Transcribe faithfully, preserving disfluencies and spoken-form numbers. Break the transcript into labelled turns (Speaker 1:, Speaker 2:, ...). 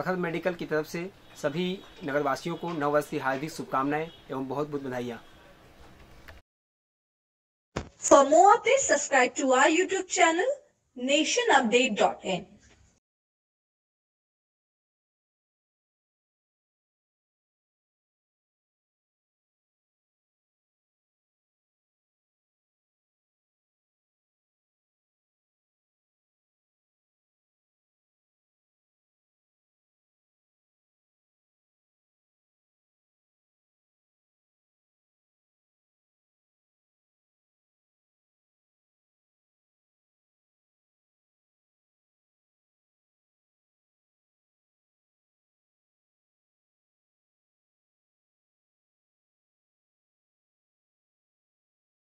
Speaker 1: प्रखर मेडिकल की तरफ से सभी नगरवासियों को नववर्ष की हार्दिक शुभकामनाएं एवं बहुत बहुत बधाइयाँ।
Speaker 2: For more updates, subscribe to our YouTube channel nation update dot in.